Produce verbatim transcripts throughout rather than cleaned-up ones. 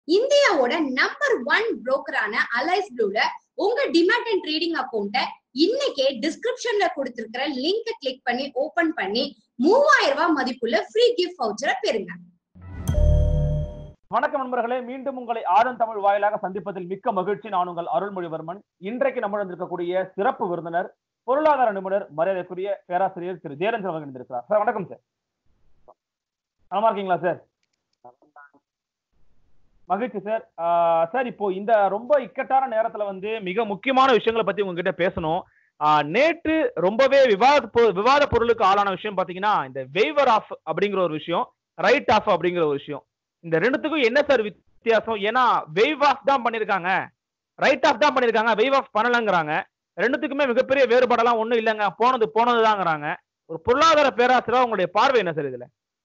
இந்தியாவோட number one புரோக்கரான Alice ப்ளூல உங்க டிமேட் அண்ட் ட்ரேடிங் அக்கௌண்ட்டை இன்னைக்கே டிஸ்கிரிப்ஷன்ல கொடுத்திருக்கிற லிங்கை கிளிக் பண்ணி ஓபன் பண்ணி மூவாயிரம் ரூபாய் மதிப்புள்ள ஃப்ரீ கிஃப்ட் வவுச்சரை பெறுங்க. வணக்கம் நண்பர்களே, மீண்டும் உங்களை ஆதன் தமிழ் வாயிலாக சந்திப்பதில் மிக்க மகிழ்ச்சி. நான் உங்கள் அருள்மொழிவர்மன். இன்றைக்கு நம்முடன் இருக்கக்கூடிய சிறப்பு விருந்தினர் பொருளாதார நிபுணர் மரியாதைக்குரிய பேராசிரியர் திரு ஜெயரஞ்சன் அவர்கள் இருந்திருக்கிறார். சார் வணக்கம். சார் நலமா இருக்கீங்களா? சார் மகிழ்ச்சி சார். சார் இப்போ இந்த ரொம்ப இக்கட்டான நேரத்துல வந்து மிக முக்கியமான விஷயங்களை பத்தி உங்ககிட்ட பேசணும். நேற்று ரொம்பவே விவாத விவாத பொருளுக்கு ஆளான விஷயம் பாத்தீங்கன்னா இந்த வெய்வர் ஆஃப் அப்படிங்கிற ஒரு விஷயம், ரைட் ஆஃப் அப்படிங்கிற ஒரு விஷயம். இந்த ரெண்டுத்துக்கும் என்ன சார் வித்தியாசம்? ஏன்னா வெய்வ் ஆஃப் தான் பண்ணிருக்காங்க, ரைட் ஆஃப் தான் பண்ணிருக்காங்க, வெய்வ் ஆஃப் பண்ணலங்கிறாங்க. ரெண்டுத்துக்குமே மிகப்பெரிய வேறுபாடெல்லாம் ஒண்ணும் இல்லைங்க, போனது போனதுதாங்கிறாங்க. ஒரு பொருளாதார பேராசிரியர் உங்களுடைய பார்வை என்ன சார் இதுல?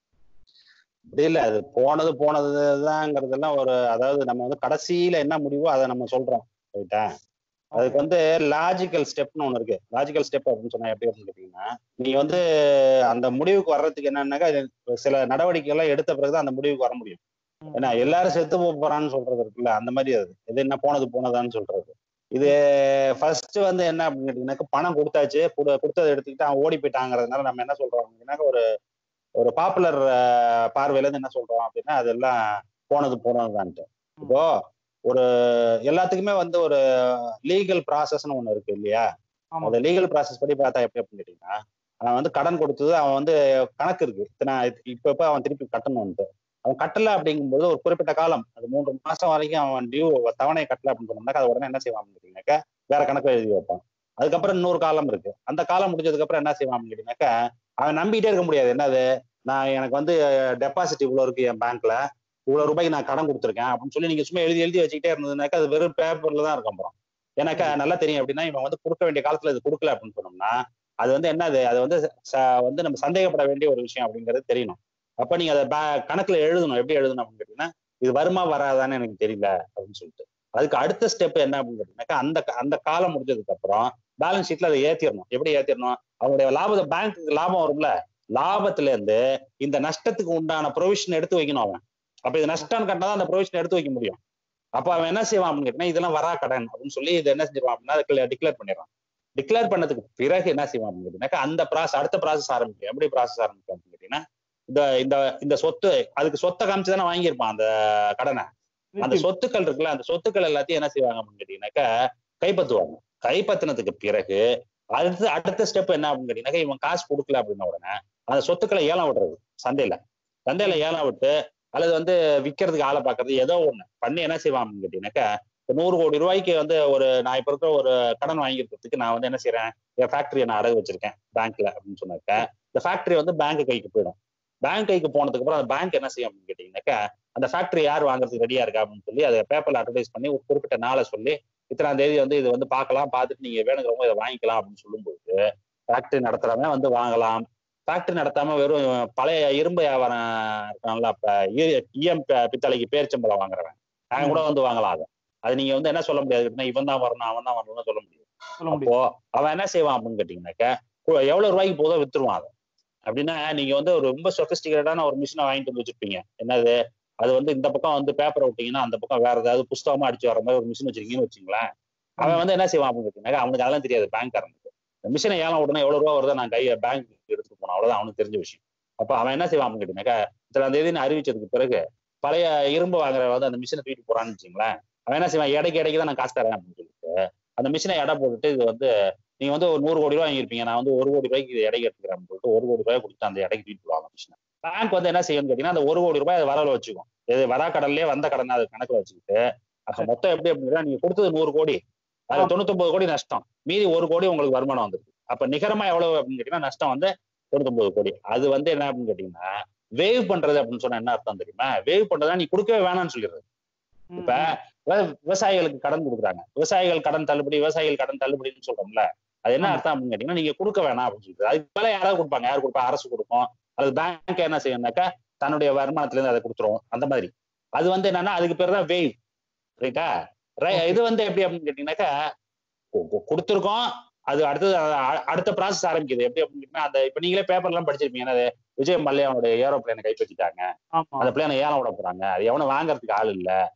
அப்படி இல்ல, அது போனது போனதுதாங்கிறதெல்லாம் ஒரு, அதாவது நம்ம வந்து கடைசியில என்ன முடிவோ அதை நம்ம சொல்றோம், ரைட்டா? அதுக்கு வந்து லாஜிக்கல் ஸ்டெப்னு ஒண்ணு இருக்கு. லாஜிக்கல் ஸ்டெப் அப்படின்னு சொன்னா எப்படி அப்படின்னு கேட்டீங்கன்னா, நீங்க வந்து அந்த முடிவுக்கு வர்றதுக்கு என்னன்னாக்கா சில நடவடிக்கைகள் எல்லாம் எடுத்த பிறகுதான் அந்த முடிவுக்கு வர முடியும். ஏன்னா எல்லாரும் செத்து போறான்னு சொல்றது இருக்குல்ல, அந்த மாதிரி அது இது என்ன போனது போனதான்னு சொல்றது. இது ஃபர்ஸ்ட் வந்து என்ன அப்படின்னு கேட்டீங்கன்னாக்கா, பணம் கொடுத்தாச்சு, கொடுத்ததை எடுத்துக்கிட்டு அவன் ஓடி போயிட்டாங்கிறதுனால நம்ம என்ன சொல்றோம் அப்படின்னாக்கா, ஒரு ஒரு பாப்புலர் பார்வையில இருந்து என்ன சொல்றோம் அப்படின்னா, அதெல்லாம் போனது போனதுதான்ட்டு. இப்போ ஒரு எல்லாத்துக்குமே வந்து ஒரு லீகல் ப்ராசஸ்ன்னு ஒண்ணு இருக்கு இல்லையா? அந்த லீகல் ப்ராசஸ் படி பார்த்தா எப்படி அப்படின்னு கேட்டீங்கன்னா, அவன் வந்து கடன் கொடுத்தது, அவன் வந்து கணக்கு இருக்கு, இத்தனை இப்ப இப்ப அவன் திருப்பி கட்டணும்ட்டு. அவன் கட்டல அப்படிங்கும்போது ஒரு குறிப்பிட்ட காலம், அது மூன்று மாசம் வரைக்கும் அவன் டியூ தவணையை கட்டல அப்படின்னு சொன்னோம்னாக்கா, அது உடனே என்ன செய்வான் அப்படின்னு கேட்டீங்கன்னாக்கா, வேற கணக்கு எழுதி வைப்பான். அதுக்கப்புறம் இன்னொரு காலம் இருக்கு. அந்த காலம் முடிஞ்சதுக்கு அப்புறம் என்ன செய்வான் அப்படின்னு கேட்டீங்கன்னாக்கா, அவன் நம்பிட்டே இருக்க முடியாது. என்னது, நான் எனக்கு வந்து டெபாசிட் இவ்வளவு இருக்கு என் பேங்க்ல, இவ்வளவு ரூபாய்க்கு நான் கடன் கொடுத்துருக்கேன் அப்படின்னு சொல்லி நீங்க சும்மா எழுதி எழுதி வச்சுக்கிட்டே இருந்ததுனாக்கா அது வெறும் பேப்பர்ல தான் இருக்கும். அப்புறம் எனக்கா நல்லா தெரியும் அப்படின்னா, இவன் வந்து கொடுக்க வேண்டிய காலத்துல இது கொடுக்கல அப்படின்னு சொன்னோம்னா, அது வந்து என்னது, அது வந்து வந்து நம்ம சந்தேகப்பட வேண்டிய ஒரு விஷயம் அப்படிங்கிறது தெரியணும். அப்ப நீங்க அதை கணக்குல எழுதணும். எப்படி எழுதணும் அப்படின்னு கேட்டீங்கன்னா, இது வருமா வராதான்னு எனக்கு தெரியல அப்படின்னு சொல்லிட்டு. அதுக்கு அடுத்த ஸ்டெப் என்ன அப்படின்னு கேட்டீங்கன்னாக்கா, அந்த அந்த காலம் முடிஞ்சதுக்கு அப்புறம் பேலன்ஸ் ஷீட்ல அதை ஏத்திடணும். எப்படி ஏத்திடணும்? அவங்களுடைய லாபத்தை, பேங்க்குக்கு லாபம் வரும்ல, லாபத்துல இருந்து இந்த நஷ்டத்துக்கு உண்டான ப்ரொவிஷன் எடுத்து வைக்கணும் அவன். அப்ப இது நஷ்டம் கட்டினாதான் அந்த ப்ரொவிஷன் எடுத்து வைக்க முடியும். அப்ப அவன் என்ன செய்வான் அப்படின்னு கேட்டீங்கன்னா, இதெல்லாம் வரா கடன் அப்படின்னு சொல்லி இதை என்ன செஞ்சிருவான் அப்படின்னா டிக்ளேர் பண்ணிடுறான். டிக்ளேர் பண்ணதுக்கு பிறகு என்ன செய்வான் அப்படின்னு கேட்டீங்கன்னா, அந்த ப்ராசஸ் அடுத்த ப்ராசஸ் ஆரம்பிக்கும். எப்படி ப்ராசஸ் ஆரம்பிக்கும் அப்படின்னு கேட்டீங்கன்னா, இந்த இந்த இந்த சொத்து, அதுக்கு சொத்தை காமிச்சு தானே வாங்கியிருப்பான் அந்த கடனை. அந்த சொத்துக்கள் இருக்குல்ல, அந்த சொத்துக்கள் எல்லாத்தையும் என்ன செய்வாங்க அப்படின்னு கேட்டீங்கன்னாக்கா, கைப்பற்றுவாங்க. கைப்பற்றினதுக்கு பிறகு அடுத்த அடுத்த ஸ்டெப் என்ன அப்படின்னு கேட்டீங்கன்னாக்கா, இவன் காசு கொடுக்கல அப்படின்ன உடனே அந்த சொத்துக்களை ஏலம் விடுறது. சந்தையில சந்தையில ஏலம் விட்டு அல்லது வந்து விற்கிறதுக்கு ஆளை பார்க்கறது, ஏதோ ஒண்ணு பண்ணி என்ன செய்வான் அப்படின்னு கேட்டீங்கன்னாக்கா, நூறு கோடி ரூபாய்க்கு வந்து ஒரு நான் இப்ப இருக்க ஒரு கடன் வாங்கியிருக்கிறதுக்கு நான் வந்து என்ன செய்யறேன், என் ஃபேக்டரியை நான் அடகு வச்சிருக்கேன் பேங்க்ல அப்படின்னு சொன்னாக்க, இந்த ஃபேக்டரி வந்து பேங்க் கைக்கு போயிடும். பேங்க் கைக்கு போனதுக்கு அப்புறம் அந்த பேங்க் என்ன செய்யும் அப்படின்னு கேட்டீங்கன்னாக்கா, அந்த ஃபேக்டரி யார் வாங்குறதுக்கு ரெடியா இருக்கா அப்படின்னு சொல்லி அதை பேப்பர்ல அட்வர்டைஸ் பண்ணி ஒரு குறிப்பிட்ட நாளை சொல்லி, இத்தனாம் தேதி வந்து இது வந்து பார்க்கலாம், பார்த்துட்டு நீங்க வேணுங்கிறவங்க இதை வாங்கிக்கலாம் அப்படின்னு சொல்லும்போது ஃபேக்டரி நடத்துறவங்க வந்து வாங்கலாம். ஃபேக்டரி நடத்தாம வெறும் பழைய இரும்பு வியாபாரம் இருக்கான்ல, அப்ப ஈயம் பித்தளைக்கு பேரிச்சம்பளம் வாங்குறவன் அவன் கூட வந்து வாங்கலாம். அதை அது நீங்க வந்து என்ன சொல்ல முடியாது, இவன் தான் வரணும் அவன் தான் வரணும்னு சொல்ல முடியும். அப்போ அவன் என்ன செய்வான் அப்படின்னு கேட்டீங்கன்னாக்கா, எவ்வளவு ரூபாய்க்கு போதோ வித்துருவான் அதை. அப்படின்னா நீங்க வந்து ஒரு ரொம்ப சொபிஸ்டிகேட்டான ஒரு மிஷினை வாங்கிட்டு வந்து வச்சிருப்பீங்க. என்னது, அது வந்து இந்த பக்கம் வந்து பேப்பரை விட்டீங்கன்னா அந்த பக்கம் வேற ஏதாவது புஸ்தகமா அடிச்சு வர மாதிரி ஒரு மிஷின் வச்சிருக்கீங்கன்னு வச்சுங்களேன். அவன் வந்து என்ன செய்வான் அப்படின்னு கேட்டீங்கன்னா, அவனுக்கு அதெல்லாம் தெரியாது. பேங்க்காரனுக்கு இந்த மிஷினை ஏலம் உடனே எவ்வளவு ரூபா வருதோ நான் கையை பேங்க் எடுத்துட்டு போனோம், அவ்வளவுதான் அவனுக்கு தெரிஞ்ச விஷயம். அப்ப அவன் என்ன செய்வான் அப்படின்னு கேட்டீங்கன்னாக்கா, இத்தனை தேதினு அறிவிச்சதுக்கு பிறகு பழைய இரும்பு வாங்குற வந்து அந்த மிஷினை தூக்கிட்டு போறான்னு வச்சுங்களேன். அவன் என்ன செய்வான், இடைக்கு இடைக்கு தான் நான் காசு தரேன் அப்படின்னு சொல்லிட்டு அந்த மிஷினை எடை போட்டுட்டு, இது வந்து நீங்க வந்து ஒரு நூறு கோடி ரூபாய் வாங்கியிருப்பீங்க, நான் வந்து ஒரு கோடி ரூபாய்க்கு இடைக்கு எடுத்துக்கிறேன் சொல்லிட்டு ஒரு கோடி ரூபாய் கொடுத்து அந்த இடைக்கு தூக்கிட்டு போவாங்க மிஷினை. பேங்க் வந்து என்ன செய்யும்னு கேட்டீங்கன்னா, அந்த ஒரு கோடி ரூபாய் வரல வச்சுக்கும். இது வரா கடன்லயே வந்த கடன் அது கணக்குல வச்சுக்கிட்டு, மொத்தம் எப்படி அப்படின்னா, நீங்க கொடுத்தது நூறு கோடி, அது தொண்ணூத்தி ஒன்பது கோடி நஷ்டம், மீதி ஒரு கோடி உங்களுக்கு வருமானம் வந்துருக்கு. அப்ப நிகரமா எவ்வளவு அப்படின்னு கேட்டீங்கன்னா, நஷ்டம் வந்து தொண்ணூத்தி ஒன்பது கோடி. அது வந்து என்ன அப்படின்னு கேட்டீங்கன்னா, வேவ் பண்றது அப்படின்னு சொன்னா என்ன அர்த்தம் தெரியுமா? வேவ் பண்றதா நீ கொடுக்கவே வேணாம்னு சொல்லிடுறது. இப்ப விவசாயிகளுக்கு கடன் கொடுக்குறாங்க, விவசாயிகள் கடன் தள்ளுபடி, விவசாயிகள் கடன் தள்ளுபடின்னு சொல்றோம்ல, அது என்ன அர்த்தம் அப்படின்னு கேட்டீங்கன்னா, நீங்க கொடுக்க வேணாம் அப்படின்னு சொல்லிட்டு அதுக்கு மேல யாராவது கொடுப்பாங்க. யார் கொடுப்பா? அரசு கொடுக்கும். அது பேங்க் என்ன செய்யணும்னாக்கா, தன்னுடைய வருமானத்துல இருந்து அதை கொடுத்துரும். அந்த மாதிரி அது வந்து என்னன்னா, அதுக்கு பேர் தான் வேவ், ரைட்டா? இது வந்து எப்படி அப்படின்னு கேட்டீங்கன்னாக்கா, கொடுத்துருக்கோம், அது அடுத்தது அடுத்த ப்ராசஸ் ஆரம்பிக்குது. எப்படி அப்படின்னு கேட்டீங்கன்னா, அந்த இப்ப நீங்களே பேப்பர் எல்லாம் படிச்சிருப்பீங்க, விஜய் மல்லையாவுடைய ஏரோப்ளேனை கைப்பற்றிட்டாங்க, அந்த பிளேனை ஏலம் விட போறாங்க, அது எவனும் வாங்குறதுக்கு ஆள் இல்ல,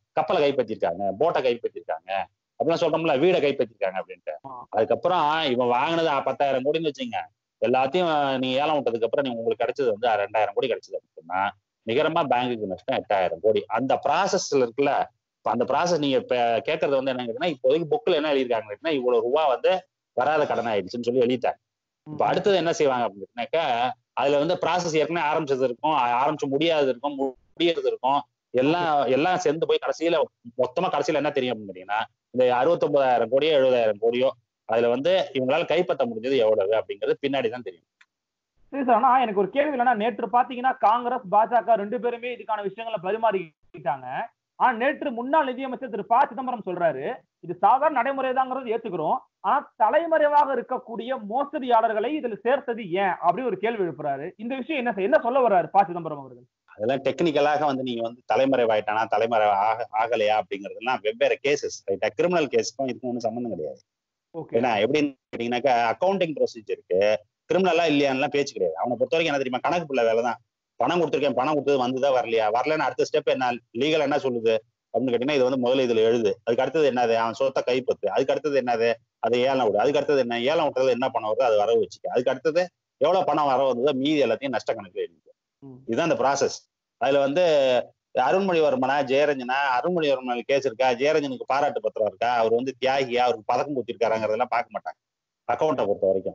கப்பலை கைப்பற்றிருக்காங்க, போட்டை கைப்பற்றிருக்காங்க, அப்படிலாம் சொல்றோம்ல, வீடை கைப்பற்றிருக்காங்க அப்படின்ட்டு. அதுக்கப்புறம் இவன் வாங்கினது பத்தாயிரம் கோடின்னு வச்சுங்க, எல்லாத்தையும் நீங்க ஏலம் விட்டதுக்கு அப்புறம் நீங்க உங்களுக்கு கிடைச்சது வந்து ரெண்டாயிரம் கோடி கிடைச்சது அப்படின்னா நிகரமா பேங்குக்கு நஷ்டம் எட்டாயிரம் கோடி. அந்த ப்ராசஸ்ல இருக்குல்ல, அந்த ப்ராசஸ் நீங்க இப்ப கேட்கறது வந்து என்ன கேட்டீங்கன்னா, இப்போதைக்கு புக்ல என்ன எழுதியிருக்காங்கன்னா இவ்வளவு ரூபா வந்து வராத கடன் ஆயிடுச்சுன்னு சொல்லி எழுதிட்டாங்க. இப்ப அடுத்தது என்ன செய்வாங்க அப்படின்னாக்கா, அதுல வந்து ப்ராசஸ் ஏற்கனவே ஆரம்பிச்சது இருக்கும், ஆரம்பிச்சு முடியாது இருக்கும், முடியறது இருக்கும், எல்லாம் எல்லாம் சேர்ந்து போய் கடைசியில மொத்தமா கடைசியில என்ன தெரியும் அப்படின்னு கேட்டீங்கன்னா, இந்த அறுபத்தி ஒன்பதாயிரம் கோடியோ எழுபதாயிரம் கோடியோ அதுல வந்து இவங்களால கைப்பற்ற முடிஞ்சது எவ்வளவு அப்படிங்கிறது பின்னாடிதான் தெரியும். சரி சார், ஆனா எனக்கு ஒரு கேள்வி இல்லைன்னா, நேற்று பாத்தீங்கன்னா காங்கிரஸ் பாஜக ரெண்டு பேருமே இதுக்கான விஷயங்களை பரிமாறிக்கிட்டாங்க. ஆனா நேற்று முன்னாள் நிதியமைச்சர் திரு ப சிதம்பரம் சொல்றாரு, இது சாதாரண நடைமுறைதாங்கிறது ஏத்துக்கிறோம், ஆனா தலைமறைவாக இருக்கக்கூடிய மோசடியாளர்களை இதுல சேர்த்தது ஏன் அப்படின்னு ஒரு கேள்வி எழுப்புறாரு. இந்த விஷயம் என்ன என்ன சொல்ல வர்றாரு ப சிதம்பரம் அவர்கள்? அதெல்லாம் டெக்னிக்கலாக வந்து நீங்க வந்து தலைமறைவாயிட்டானா தலைமறை ஆக ஆகலையா அப்படிங்கிறதுலாம் வெவ்வேறு கேசஸ். கிரிமினல் கேஸுக்கும் இதுக்கும் ஒன்றும் சம்மந்தம் கிடையாது. ஏன்னா எப்படின்னு கேட்டீங்கன்னாக்கா, அக்கௌண்டிங் ப்ரொசீஜருக்கு கிரிமினலா இல்லையான்லாம் பேச்சு கிடையாது. அவனை பொறுத்த வரைக்கும் என்ன தெரியுமா, கணக்கு பிள்ளை வேலை தான். பணம் கொடுத்துருக்கேன், பணம் கொடுத்தது வந்துதான் வரலையா, வரலன்னு அடுத்த ஸ்டெப் என்ன, லீகல் என்ன சொல்லுது அப்படின்னு கேட்டீங்கன்னா, இது வந்து முதல்ல இதுல எழுது, அதுக்கு அடுத்தது என்னது அவன் சொத்தை கைப்பற்று, அதுக்கு அடுத்தது என்னது அதை ஏலம் விடு, அதுக்கு அடுத்தது என்ன ஏலம் விட்டது என்ன பணம் வருது அதை வரவு வச்சுக்க, அதுக்கு அடுத்தது எவ்வளவு பணம் வர வந்ததோ மீதி எல்லாத்தையும் நஷ்ட கணக்குல எழுதிக்க. இதுதான் அந்த ப்ராசஸ். அதுல வந்து அருண்மொழிவர்மனா ஜெயரஞ்சனா, அருண்மொழிவர்மன் கேஸ் இருக்கா, ஜெயரஞ்சனுக்கு பாராட்டு பத்திரம் இருக்கா, அவர் வந்து தியாகியா, அவருக்கு பதக்கம் கொடுத்திருக்காருங்கிறதெல்லாம் பார்க்க மாட்டாங்க அக்கௌண்ட்டை பொறுத்த வரைக்கும்.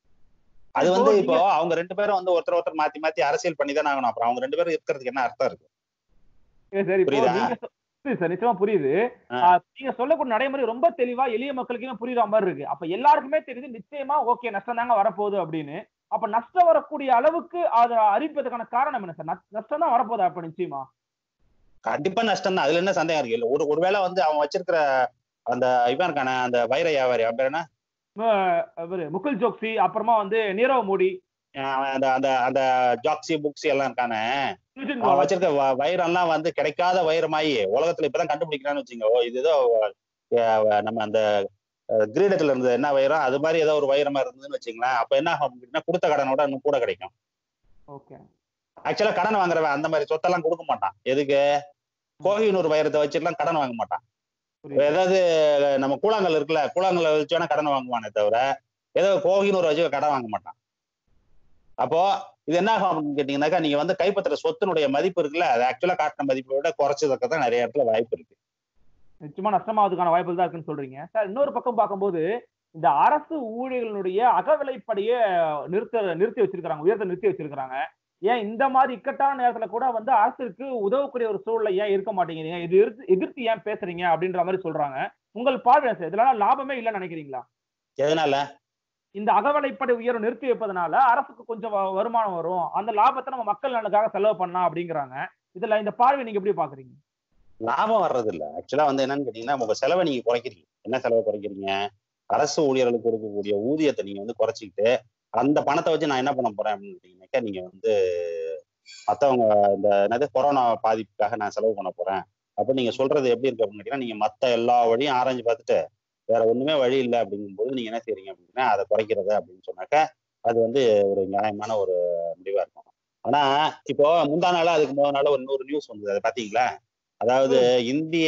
அது வந்து இப்போ அவங்க ரெண்டு பேரும் வந்து ஒருத்தர் ஒருத்தர் மாத்தி மாத்தி அரசியல் பண்ணி தானே ஆகணும். அப்புறம் அவங்க ரெண்டு பேரும் இருக்கிறதுக்கு என்ன அர்த்தம் இருக்கு? புரியுதா? சார் நிச்சயமா புரியுது. நீங்க சொல்லக்கூடிய நடைமுறை ரொம்ப தெளிவா எளிய மக்களுக்குமே புரியுற மாதிரி இருக்கு. அப்ப எல்லாருக்குமே தெரியுது நிச்சயமா ஓகே நஷ்டம் தாங்க வரப்போகுது அப்படின்னு. அப்ப நஷ்டம் வரக்கூடிய அளவுக்கு அதை அறிவிப்பதற்கான காரணம் என்ன சார்? நஷ்டம் தான் வரப்போகுது அப்ப நிச்சயமா கண்டிப்பா நஷ்டம் தான், அதுல என்ன சந்தேகம் இருக்கு? ஒரு ஒருவேளை வந்து அவன் வச்சிருக்கிற அந்த இவன் இருக்கான அந்த வைர வியாபாரி அவன் பேர் என்ன, முகுல் ஜோக்சி, அப்புறமா வந்து நீரவ் மோடி, அந்த அந்த அந்த ஜாக்சி புக்ஸி எல்லாம் இருக்கானே, அவன் வச்சிருக்க வைரம் எல்லாம் வந்து கிடைக்காத வைரமாயி உலகத்துல இப்பதான் கண்டுபிடிக்கிறான்னு வச்சுங்க. இது ஏதோ நம்ம அந்த கிரீடத்துல இருந்தது என்ன வைரம், அது மாதிரி ஏதோ ஒரு வைரமா இருந்ததுன்னு வச்சுங்களேன். அப்ப என்ன ஆகும் அப்படின்னா, கொடுத்த கடனோட இன்னும் கூட கிடைக்கும். ஆக்சுவலா கடன் வாங்குறவன் அந்த மாதிரி சொத்தெல்லாம் கொடுக்க மாட்டான். எதுக்கு? கோஹினூர் வைரத்தை வச்சுலாம் கடன் வாங்க மாட்டான். ஏதாவது நம்ம கூழாங்கல் இருக்குல்ல, கூழாங்கல் வச்சு வேணா கடன் வாங்குவானே தவிர ஏதோ கோஹினூர் வச்சு கடன் வாங்க மாட்டான். அப்போ இது என்ன ஆகும் அப்படின்னு கேட்டீங்கன்னாக்கா, நீங்க வந்து கைப்பற்ற சொத்தினுடைய மதிப்பு இருக்குல்ல, அது ஆக்சுவலா காட்டின மதிப்பை விட குறைச்சதுக்கு நிறைய இடத்துல வாய்ப்பு இருக்கு. நிச்சயமா நஷ்டமாவதுக்கான வாய்ப்புகள் தான் இருக்குன்னு சொல்றீங்க சார். இன்னொரு பக்கம் பார்க்கும்போது இந்த அரசு ஊழியர்களுடைய அகவிலைப்படியே நிறுத்த நிறுத்தி வச்சிருக்காங்க, உயர்த்த நிறுத்தி வச்சிருக்காங்க. ஏன் இந்த மாதிரி இக்கட்டான நேரத்துல கூட வந்து அரசுக்கு உதவக்கூடிய ஒரு சூழ்நிலை ஏன் இருக்க மாட்டேங்கிறீங்க, இது எதிர்த்து ஏன் பேசுறீங்க அப்படின்ற மாதிரி சொல்றாங்க. உங்கள் பார்வை சார், இதனால லாபமே இல்லைன்னு நினைக்கிறீங்களா? எதனால? இந்த அகவிலைப்படி உயர்வு நிறுத்தி வைப்பதனால அரசுக்கு கொஞ்சம் வருமானம் வரும், அந்த லாபத்தை நம்ம மக்கள் நலனுக்காக செலவு பண்ணலாம் அப்படிங்கிறாங்க. இதுல இந்த பார்வை நீங்க எப்படி பாக்குறீங்க? லாபம் வர்றது இல்ல. ஆக்சுவலா வந்து என்னன்னு கேட்டீங்கன்னா, உங்க செலவை நீங்க குறைக்கிறீங்க. என்ன செலவை குறைக்கிறீங்க? அரசு ஊழியர்களுக்கு கொடுக்கக்கூடிய ஊதியத்தை நீங்க வந்து குறைச்சிக்கிட்டு அந்த பணத்தை வச்சு நான் என்ன பண்ண போறேன் அப்படின்னு கேட்டீங்கன்னாக்கா, நீங்க வந்து மற்றவங்க இந்த என்னது கொரோனா பாதிப்புக்காக நான் செலவு பண்ண போறேன் அப்ப நீங்க சொல்றது எப்படி இருக்கு அப்படின்னு கேட்டீங்கன்னா, நீங்க மத்த எல்லா வழியும் ஆராய்ஞ்சு பார்த்துட்டு வேற ஒண்ணுமே வழி இல்லை அப்படிங்கும்போது நீங்க என்ன செய்றீங்க அப்படின்னா அதை குறைக்கிறது அப்படின்னு சொன்னாக்கா அது வந்து ஒரு நியாயமான ஒரு முடிவா இருக்கும். ஆனா இப்போ முந்தா நாள அதுக்கு முதல் நாள் ஒரு நூறு நியூஸ் வந்தது, அதை பாத்தீங்களா? அதாவது இந்திய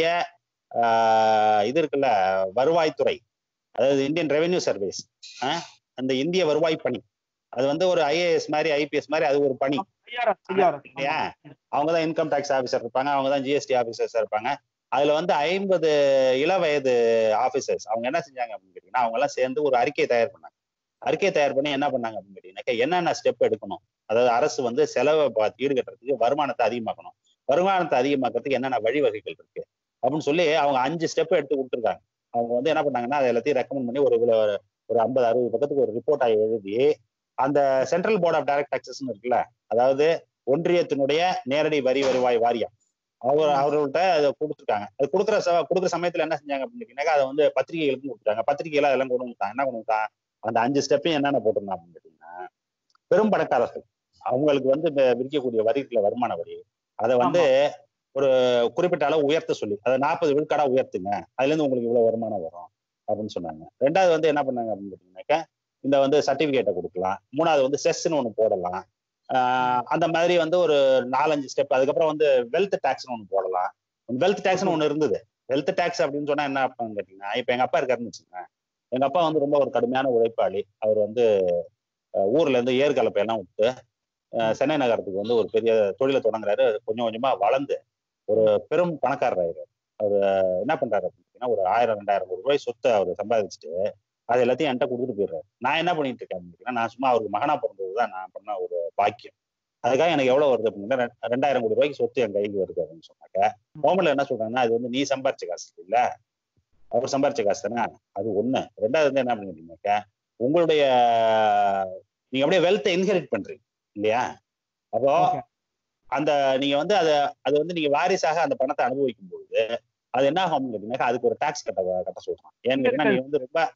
ஆஹ் இது இருக்குல்ல வருவாய்த்துறை, அதாவது இந்தியன் ரெவென்யூ சர்வீஸ், அந்த இந்திய வருவாய் பணி, அது வந்து ஒரு ஐஏஎஸ் மாதிரி ஐபிஎஸ் மாதிரி அது ஒரு பணி இல்லையா? அவங்கதான் இன்கம் டேக்ஸ் ஆபீசர் இருப்பாங்க, அவங்கதான் ஜிஎஸ்டி ஆபீசர்ஸ் இருப்பாங்க. அதுல வந்து ஐம்பது இள வயது ஆபீசர்ஸ் அவங்க என்ன செஞ்சாங்க அப்படின்னு கேட்டீங்கன்னா, அவங்க எல்லாம் சேர்ந்து ஒரு அறிக்கை தயார் பண்ணாங்க. அறிக்கை தயார் பண்ணி என்ன பண்ணாங்க அப்படின்னு கேட்டீங்கன்னாக்கா, என்னென்ன ஸ்டெப் எடுக்கணும், அதாவது அரசு வந்து செலவை ஈடுகட்டுறதுக்கு வருமானத்தை அதிகமாக்கணும், வருமானத்தை அதிகமாக்குறதுக்கு என்னென்ன வழிவகைகள் இருக்கு அப்படின்னு சொல்லி அவங்க அஞ்சு ஸ்டெப் எடுத்து கொடுத்துருக்காங்க. அவங்க வந்து என்ன பண்ணாங்கன்னா, அதை எல்லாத்தையும் ரெக்கமெண்ட் பண்ணி ஒரு ஒரு ஐம்பது அறுபது பக்கத்துக்கு ஒரு ரிப்போர்ட் ஆகி எழுதி அந்த central board of direct taxes இருக்குல்ல, அதாவது ஒன்றியத்தினுடைய நேரடி வரி வருவாய் வாரியம், அவர் அவர்கள்ட்ட அதை கொடுத்துருக்காங்க. அது கொடுக்குற கொடுக்குற சமயத்துல என்ன செஞ்சாங்க அப்படின்னு கேட்டீங்கன்னா, அதை வந்து பத்திரிகைகளுக்கும் கொடுத்துருக்காங்க. பத்திரிகைகள் அதெல்லாம் கொண்டு வந்துட்டாங்க. என்ன கொண்டு வந்துட்டாங்க, அந்த அஞ்சு ஸ்டெப்பையும் என்னென்ன போட்டிருந்தாங்க அப்படின்னு கேட்டீங்கன்னா, பெரும் பணக்காரர்கள் அவங்களுக்கு வந்து விதிக்கக்கூடிய வரி இருக்குல்ல, வருமான வரி, அதை வந்து ஒரு குறிப்பிட்ட அளவு உயர்த்த சொல்லி அதை நாற்பது விழுக்காடா உயர்த்துங்க, அதுல இருந்து உங்களுக்கு இவ்வளவு வருமானம் வரும் அப்படின்னு சொன்னாங்க. ரெண்டாவது வந்து என்ன பண்ணாங்க அப்படின்னு கேட்டீங்கன்னாக்கா, இந்த வந்து சர்டிபிகேட்டை கொடுக்கலாம். மூணாவது வந்து செஸ்ன்னு ஒண்ணு போடலாம். ஆஹ் அந்த மாதிரி வந்து ஒரு நாலஞ்சு ஸ்டெப். அதுக்கப்புறம் வந்து வெல்த் டாக்ஸ்னு ஒண்ணு போடலாம். வெல்த் டேக்ஸ்னு ஒண்ணு இருந்தது. வெல்த் டேக்ஸ் அப்படின்னு சொன்னா என்ன அர்த்தம் கேட்டீங்கன்னா, இப்ப எங்க அப்பா இருக்காருன்னு வச்சுக்கோங்க. எங்க அப்பா வந்து ரொம்ப ஒரு கடுமையான உழைப்பாளி. அவர் வந்து ஊர்ல இருந்து ஏர்கலப்பையெல்லாம் விட்டு சென்னை நகரத்துக்கு வந்து ஒரு பெரிய தொழிலை தொடங்குறாரு. கொஞ்சம் கொஞ்சமா வளர்ந்து ஒரு பெரும் பணக்காரர் ஆயிரு. அவரு என்ன பண்றாரு அப்படின்னா, ஒரு ஆயிரம் ரெண்டாயிரம் கோடி ரூபாய் சொத்தை அவர் சம்பாதிச்சுட்டு அது எல்லாத்தையும் என்கிட்ட கொடுத்துட்டு போயிடுறாரு. நான் என்ன பண்ணிட்டு இருக்கேன் அப்படின்னா, நான் சும்மா அவருக்கு மகனா பிறந்ததுதான் நான் பண்ண ஒரு பாக்கியம். அதுக்காக எனக்கு எவ்வளவு வருது அப்படின்னா, ரெண்டாயிரம் கோடி ரூபாய்க்கு சொத்து என் கைக்கு வருது அப்படின்னு சொன்னாக்க கவர்மெண்ட்ல என்ன சொல்றாங்கன்னா, அது வந்து நீ சம்பாரிச்ச காசு இல்ல, அவர் சம்பாரிச்ச காசு தானே. அது ஒண்ணு. ரெண்டாவது வந்து என்ன பண்ணிட்டீங்கன்னாக்க, உங்களுடைய நீங்க அப்படியே வெல்த்தை இன்ஹெரிட் பண்றீங்க இல்லையா? அப்போ அந்த நீங்க வந்து அதை அது வந்து நீங்க வாரிசாக அந்த பணத்தை அனுபவிக்கும் பொழுது அது என்ன ஆகும் கேட்டீங்கன்னா, அதுக்கு ஒரு டாக்ஸ் கட்ட கட்ட சொல்றான். ஏன்னு கேட்டீங்கன்னா, நீங்க வந்து ரொம்ப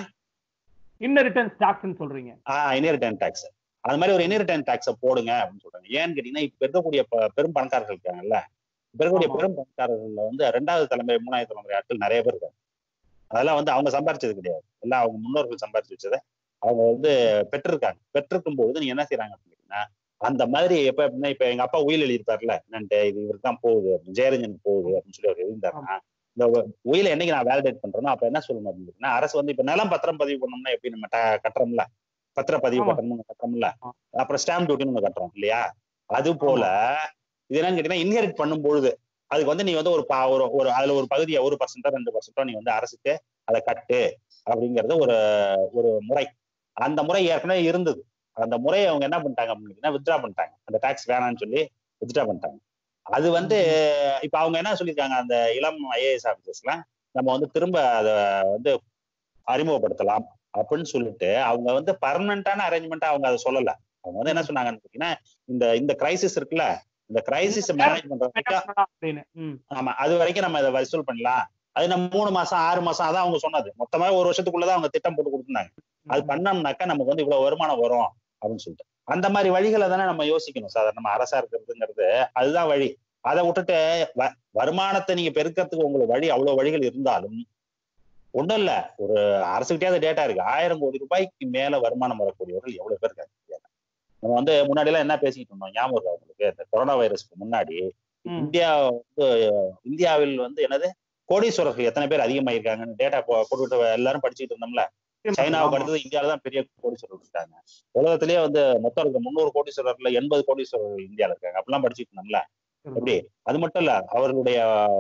இன்ஹெரிட்டன்ஸ் டாக்ஸ்னு சொல்றீங்க. ஆஹ் இன்ஹெரிட்டன்ஸ் டாக்ஸ். அது மாதிரி ஒரு இன்ஹெரிட்டன்ஸ் டாக்ஸை போடுங்க அப்படின்னு சொல்றாங்க. ஏன்னு கேட்டீங்கன்னா, இப்ப இருக்கக்கூடிய பெரும் பணக்காரர்கள் இருக்காங்கல்ல, இப்ப இருக்கக்கூடிய பெரும் பணக்காரர்கள்ல வந்து ரெண்டாவது தலைமுறை மூணாவது தலைமுறை ஆட்கள் நிறைய பேர் இருக்காங்க. அதெல்லாம் வந்து அவங்க சம்பாரிச்சது கிடையாது. எல்லாம் அவங்க முன்னோர்கள் சம்பாரிச்சு வச்சதை அவங்க வந்து பெற்றிருக்காங்க. பெற்றிருக்கும் பொழுது நீங்க என்ன செய்யறாங்க அப்படின்னா, அந்த மாதிரி எப்ப எப்படின்னா, இப்ப எங்க அப்பா உயில் எழுதியிருப்பாருல, என்னன்ட்டு இது இவருக்கு தான் போகுது அப்படின்னு, ஜெயரஞ்சனுக்கு போகுது அப்படின்னு சொல்லி அவர் எழுதியிருந்தாருன்னா, இந்த உயில என்னைக்கு நான் வேலிடேட் பண்றேனோ அப்ப என்ன சொல்லணும் அப்படின்னா, அரசு வந்து இப்ப நிலம் பத்திரம் பதிவு பண்ணோம்னா எப்படி நம்ம கட்டுறோம்ல, பத்திரப்பதிவு கட்டணம் கட்டுறோம்ல, அப்புறம் ஸ்டாம்ப் டியூட்டின்னு ஒண்ணு கட்டுறோம் இல்லையா? அது போல இது என்னன்னு கேட்டீங்கன்னா, இன்ஹெரிட் பண்ணும் பொழுது அதுக்கு வந்து நீ வந்து ஒரு ஒரு அதுல ஒரு பகுதியை ஒரு பர்சன்டோ ரெண்டு பர்சன்டோ நீ வந்து அரசுக்கு அதை கட்டு அப்படிங்கிறது ஒரு ஒரு முறை. அந்த முறை ஏற்கனவே இருந்தது. அந்த முறையை அவங்க என்ன பண்ணிட்டாங்க அப்படின்னா, வித்ட்ரா பண்ணிட்டாங்க. அந்த டாக்ஸ் வேணாம்னு சொல்லி வித்ட்ரா பண்ணிட்டாங்க. அது வந்து இப்ப அவங்க என்ன சொல்லியிருக்காங்க, அந்த இளம் ஐஏஎஸ் ஆபீசர்ஸ்லாம் நம்ம வந்து திரும்ப அதை வந்து அறிமுகப்படுத்தலாம் அப்படின்னு சொல்லிட்டு அவங்க வந்து பர்மனண்டான அரேஞ்ச்மெண்டா அவங்க அதை சொல்லல. அவங்க வந்து என்ன சொன்னாங்கன்னு பார்த்தீங்கன்னா, இந்த இந்த கிரைசிஸ் இருக்குல்ல, இந்த கிரைசிஸ் மேனேஜ் பண்றதுக்கு ஆமா அது வரைக்கும் நம்ம இதை வசூல் பண்ணலாம். அது நம்ம மூணு மாசம் ஆறு மாசம் அதான் அவங்க சொன்னது. மொத்தமாக ஒரு வருஷத்துக்குள்ளதான் அவங்க திட்டம் போட்டு கொடுத்துருந்தாங்க. அது பண்ணோம்னாக்கா நமக்கு வந்து இவ்வளவு வருமானம் வரும் அப்படின்னு சொல்லிட்டு அந்த மாதிரி வழிகளை தானே நம்ம யோசிக்கணும். சாதாரண அரசா இருக்கிறதுங்கிறது அதுதான் வழி. அதை விட்டுட்டு வருமானத்தை நீங்க பெருக்கிறதுக்கு உங்களுக்கு வழி அவ்வளவு வழிகள் இருந்தாலும் ஒண்ணும் இல்ல, ஒரு அரசுகிட்டே அந்த டேட்டா இருக்கு. ஆயிரம் கோடி ரூபாய்க்கு மேல வருமானம் வரக்கூடியவர்கள் எவ்வளவு பேர் இருக்காங்க. நம்ம வந்து முன்னாடி எல்லாம் என்ன பேசிக்கிட்டு இருந்தோம் ஞாபகம் இருக்கா உங்களுக்கு? இந்த கொரோனா வைரஸ்க்கு முன்னாடி இந்தியா வந்து இந்தியாவில் வந்து என்னது கோடீஸ்வரர்கள் எத்தனை பேர் அதிகமாயிருக்காங்கன்னு டேட்டா போட்டு எல்லாரும் படிச்சுட்டு இருந்தோம்ல. சைனாவுக்கு அடுத்தது இந்தியாவில தான் பெரிய கோடீஸ்வரர்கள் இருக்காங்க. உலகத்திலேயே வந்து மொத்தம் இருக்க முன்னூறு கோடீஸ்வரர்ல எண்பது கோடீஸ்வரர்கள் இந்தியாவில இருக்காங்க. அப்படிலாம் படிச்சுட்டு இருந்தோம்ல. எப்படி? அது மட்டும் இல்ல, அவர்களுடைய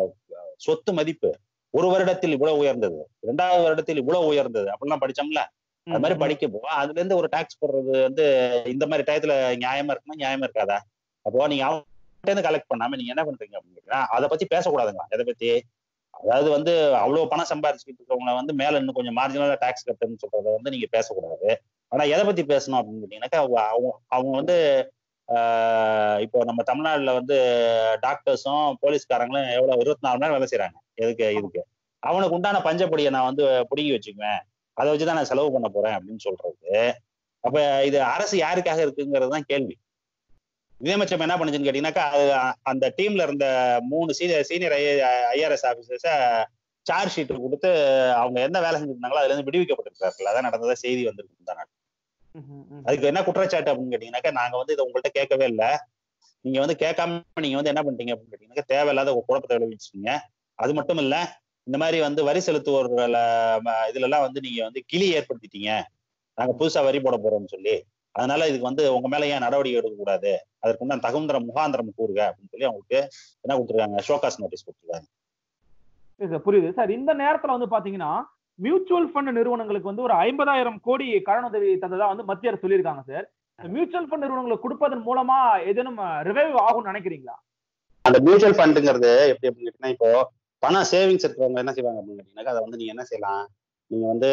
சொத்து மதிப்பு ஒரு வருடத்தில் இவ்வளவு உயர்ந்தது, இரண்டாவது வருடத்தில் இவ்வளவு உயர்ந்தது அப்படிலாம் படிச்சோம்ல. அது மாதிரி படிக்க போ அதுல இருந்து ஒரு டாக்ஸ் போடுறது வந்து இந்த மாதிரி டயத்துல நியாயமா இருக்குமா? நியாயமா இருக்காதா? அப்போ நீங்க அவங்க இருந்து கலெக்ட் பண்ணாம நீங்க என்ன பண்றீங்க அப்படின்னா, அதை பத்தி பேசக்கூடாதுங்களா? எதை பத்தி? அதாவது வந்து அவ்வளவு பணம் சம்பாதிச்சுக்கிட்டு இருக்கவங்களை வந்து மேல இன்னும் கொஞ்சம் மார்ஜினலா டாக்ஸ் கட்டுன்னு சொல்றதை வந்து நீங்க பேசக்கூடாது. ஆனா எதை பத்தி பேசணும் அப்படின்னு கேட்டீங்கன்னாக்கா, அவங்க அவங்க வந்து ஆஹ் இப்போ நம்ம தமிழ்நாடுல வந்து டாக்டர்ஸும் போலீஸ்காரங்களும் எவ்வளவு இருபத்தி நாலு மணி நேரம் வேலை செய்யறாங்க. எதுக்கு? இதுக்கு அவனுக்கு உண்டான பஞ்சப்படியை நான் வந்து பிடுங்கி வச்சுக்குவேன், அதை வச்சுதான் நான் செலவு பண்ண போறேன் அப்படின்னு சொல்றது. அப்ப இது அரசு யாருக்காக இருக்குங்கிறது தான் கேள்வி. நிதியமைச்சர் என்ன பண்ணுச்சுன்னு கேட்டீங்கன்னாக்கா, அது அந்த டீம்ல இருந்த மூணு senior senior IRS officers charge sheet கொடுத்து அவங்க என்ன வேலை செஞ்சிருந்தாங்களோ அதுல இருந்து விடுவிக்கப்பட்டிருக்காரு. அதான் நடந்ததா செய்தி வந்திருக்கு தான். அதுக்கு என்ன குற்றச்சாட்டு அப்படின்னு கேட்டீங்கன்னாக்கா, நாங்க வந்து இதை உங்கள்கிட்ட கேட்கவே இல்லை, நீங்க வந்து கேட்காம நீங்க வந்து என்ன பண்ணிட்டீங்க அப்படின்னு கேட்டீங்கன்னாக்கா தேவையில்லாத குழப்பத்தை விளைவிச்சிட்டீங்க. அது மட்டும் இல்ல, இந்த மாதிரி வந்து வரி செலுத்துவோர்கள இதுல எல்லாம் வந்து நீங்க வந்து கிளி ஏற்படுத்திட்டீங்க, நாங்க புதுசா வரி போட போறோம்னு சொல்லி, அதனால இதுக்கு வந்து உங்க மேல ஏன் நடவடிக்கை எடுக்க கூடாது, அதற்கு உண்டான தகுந்த முகாந்திரம் கூறுக அப்படின்னு சொல்லி அவங்களுக்கு என்ன கொடுத்துருக்காங்க, ஷோகாஸ் நோட்டீஸ் கொடுத்துருக்காங்க. புரியுது சார். இந்த நேரத்துல வந்து பாத்தீங்கன்னா மியூச்சுவல் ஃபண்ட் நிறுவனங்களுக்கு வந்து ஒரு ஐம்பதாயிரம் கோடி கடனுதவி தந்ததா வந்து மத்திய அரசு சொல்லியிருக்காங்க சார். மியூச்சுவல் ஃபண்ட் நிறுவனங்களுக்கு கொடுப்பதன் மூலமா ஏதேனும் ரிவைவ் ஆகும்னு நினைக்கிறீங்களா? அந்த மியூச்சுவல் ஃபண்டுங்கிறது எப்படி அப்படின்னு கேட்டீங்கன்னா, இப்போ பணம் சேவிங்ஸ் இருக்கிறவங்க என்ன செய்வாங்க அப்படின்னு கேட்டீங்கன்னா, அதை வந்து நீங்க என்ன செய்யலாம், நீங்க வந்து